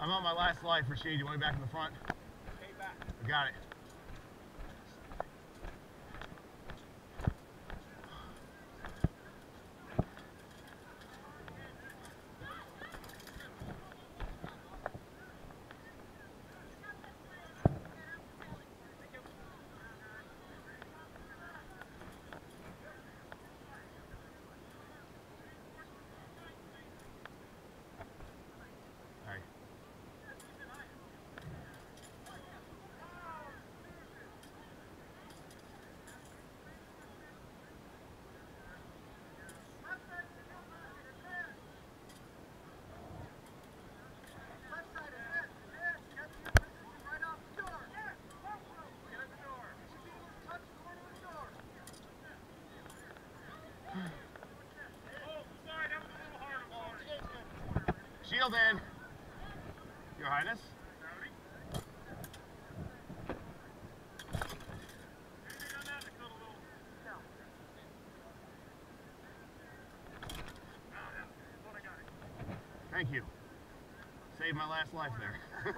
I'm on my last life, Rashid. You want me back in the front? Stay back. I got it. Shield in, Your Highness. Thank you. Saved my last life there.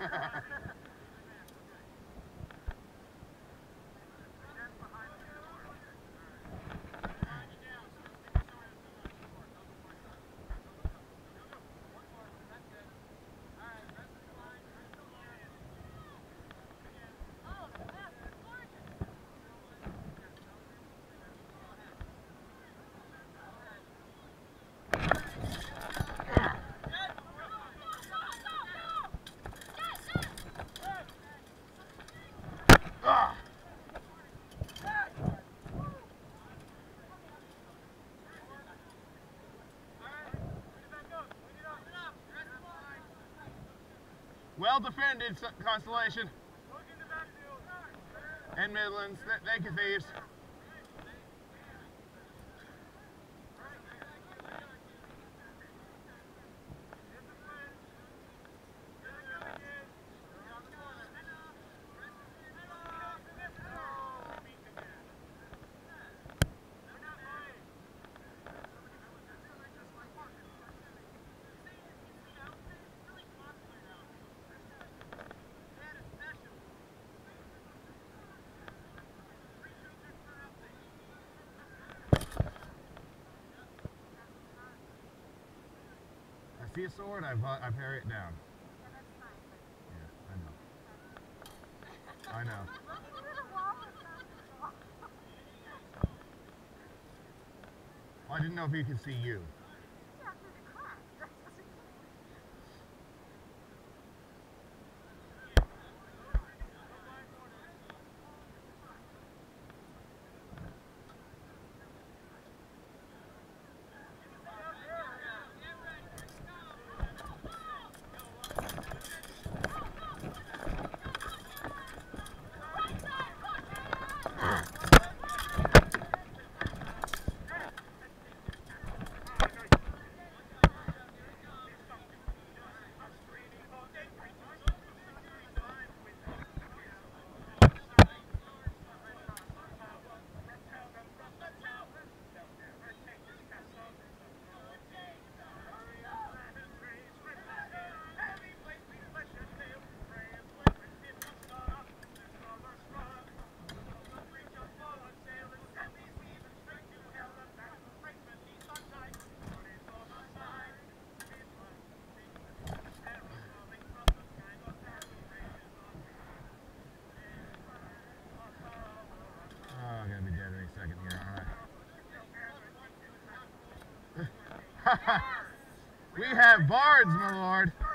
Well defended, Constellation. And Midlands. Thank you, Thieves. See a sword, I parry it down. Yeah, I know. I know. Well, I didn't know if he could see you. We have bards, my lord.